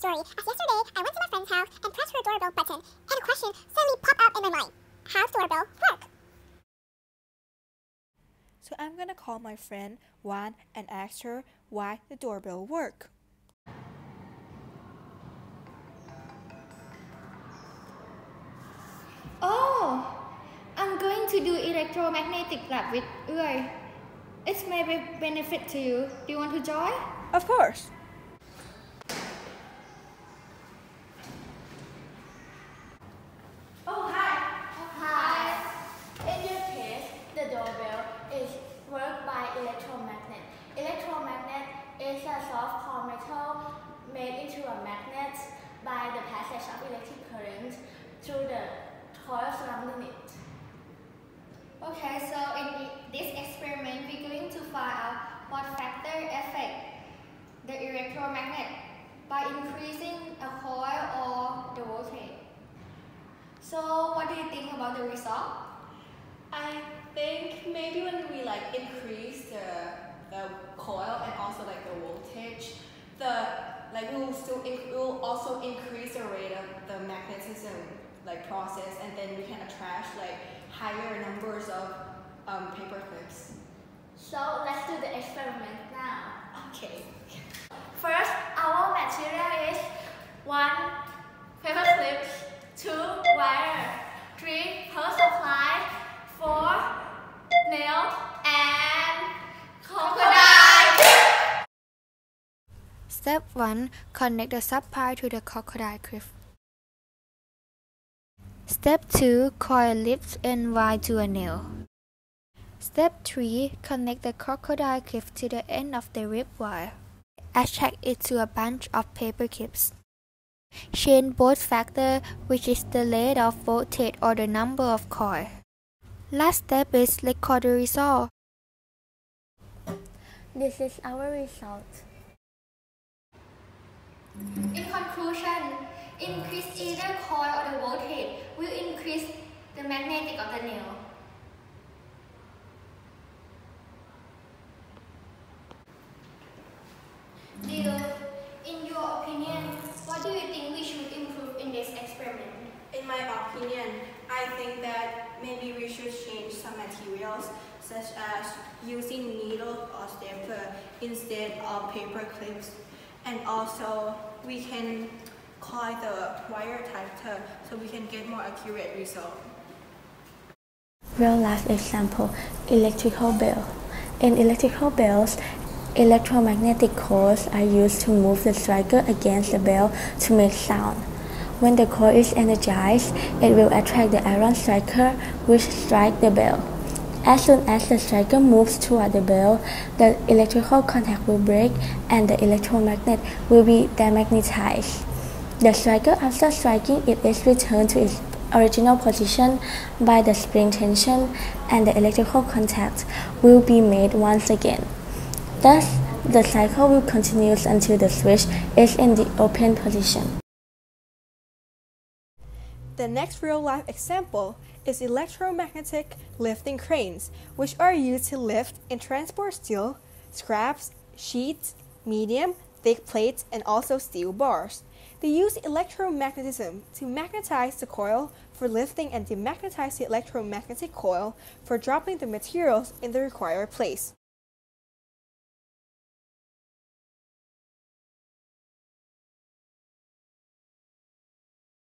story as yesterday I went to my friend's house and pressed her doorbell button and a question suddenly popped up in my mind. How's doorbell work? So I'm gonna call my friend Wan and ask her why the doorbell works. Oh, I'm going to do Electromagnetic Lab with Ueay. It may be benefit to you. Do you want to join? Of course. Oh, hi. Hi. In your case, the doorbell is worked by electromagnet. Electromagnet is a soft core metal made into a magnet by the passage of electric current through the coil surrounding it. Okay, so in this experiment, we're going to find out what factor affect the electromagnet by increasing a coil or the voltage. So, what do you think about the result? I think maybe when we increase the coil and also the voltage, we will also increase the rate of the magnetism process, and then we can attach higher numbers of paper clips. So let's do the experiment now. Okay. First, our material is 1 paper clips, 2 wire, 3 power supply, 4 nail, and crocodile. Step 1. Connect the supply to the crocodile clip. Step 2. Coil lips and wire to a nail. Step 3. Connect the crocodile clip to the end of the rib wire. Attach it to a bunch of paper clips. Change both factor, which is the rate of voltage or the number of coil. Last step is record the result. This is our result. In conclusion, increase either coil or the voltage will increase the magnetic of the nail. Deal, in your opinion, what do you think we should improve in this experiment? In my opinion, I think that maybe we should change some materials, such as using needle or stapler instead of paper clips. And also, we can coil the wire tighter so we can get more accurate result. Real life example, electrical bell. In electrical bells, electromagnetic coils are used to move the striker against the bell to make sound. When the coil is energized, it will attract the iron striker, which strikes the bell. As soon as the striker moves toward the bell, the electrical contact will break and the electromagnet will be demagnetized. The striker, after striking it, is returned to its original position by the spring tension, and the electrical contact will be made once again. Thus, the cycle will continue until the switch is in the open position. The next real-life example is electromagnetic lifting cranes, which are used to lift and transport steel, scraps, sheets, medium, thick plates, and also steel bars. They use electromagnetism to magnetize the coil for lifting and demagnetize the electromagnetic coil for dropping the materials in the required place.